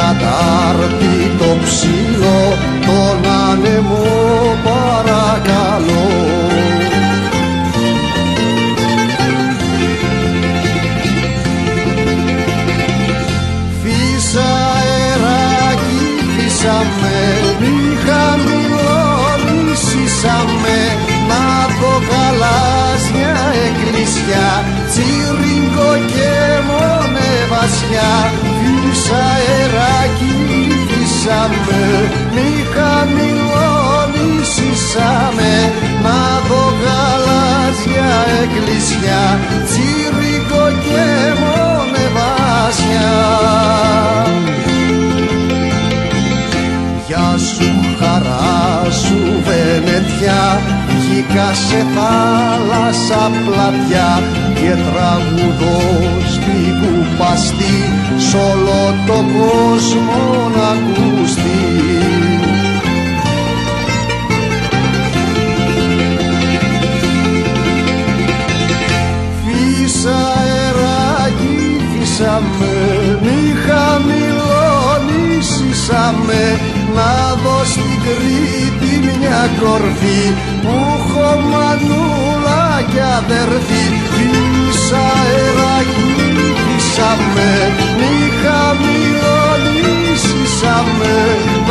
ακατάρτητο ψηλό, τον άνεμο παρακαλώ. Φύσα αεράκι, φύσαμε, μη χαμηλώνησαμε, να δω γαλάζια εκκλησιά, τσίριγκο και μονεβασιά. Φύσα αεράκι, φύσαμε, μη χαμηλώνησαμε, να δω γαλάζια εκκλησιά, τσίριγκο και μονεβασιά. Γεια σου χαρά σου Βενετιά, βγήκα σε θάλασσα πλατιά και τραγουδώ στην κουπαστή, σ' όλο το κόσμο να ακουστεί. Φύσα αεράκι, φύσαμε, μη χαμηλώνησαμε, να δω στην Κρήτη μια κορφή που έχω μανούλα κι αδερφή. Φύσα αεράκι, φύσαμε, μη χαμηλώνησαμε,